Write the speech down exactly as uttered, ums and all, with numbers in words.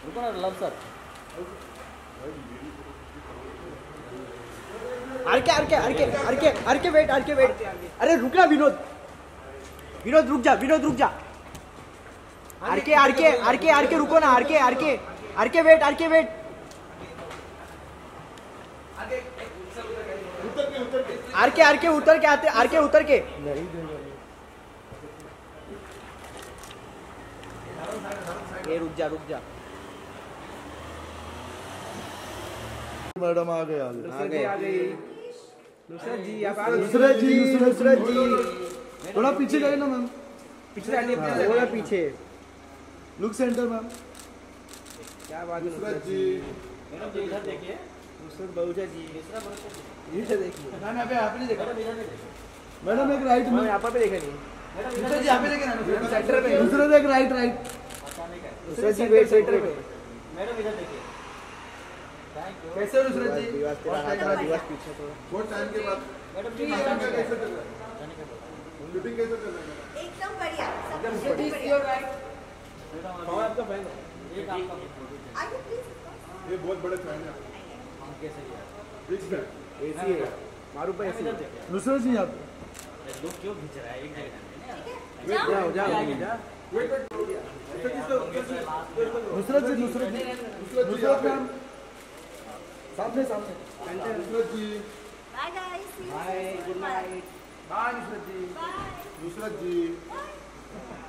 रुको ना Lav sir. RK RK RK RK RK wait RK wait. अरे रुक ना विनोद, विनोद रुक जा, विनोद रुक जा। आरके आरके आरके आरके रुको ना, RK RK RK wait RK wait. RK RK उतर के आते, आरके उतर के। ये रुक जा रुक जा। मैडम आ गए आ गए आ गई नुसरत जी। आप नुसरत जी नुसरत जी थोड़ा पीछे गए ना मैम, पीछे जाइए, थोड़ा पीछे। Look centre ma'am. क्या बात है नुसरत जी। मैडम जी इधर देखिए। नुसरत बहुजा जी इधर देखिए। मैम यहाँ पे आप नहीं देखा मैडम, एक राइट में यहाँ पर देखा नहीं। नुसरत जी यहाँ पे देखे ना, सेंटर पे नुसरत एक right right Nusrat ji wait centre पे। मैडम इधर देखिए। Thank you. कैसे हो नुसरत जी? दिवस तेरा हाथ वाला दिवस पीछे थोड़ा। बहुत टाइम के बाद मैडम जी कैसे चल रहा है? शूटिंग कैसे चल रहा है? एकदम बढ़िया, सब एकदम कुछ बढ़िया। बढ़िया। कौन आपका फैन है? एक आपका आइए प्लीज। ये बहुत बड़े फैन है, हम कैसे ही है? Big fan. एसी है मारू पे एसी। नुसरत जी यहाँ पे लोग क्यों खींच रहा है एक जगह? जाओ जाओ जा। Wait wait Nusrat ji Nusrat ji Nusrat ma'am सामने सामने Nusrat ji. Bye guys, see you. Bye good night. Bye Nusrat ji. Bye. Nusrat ji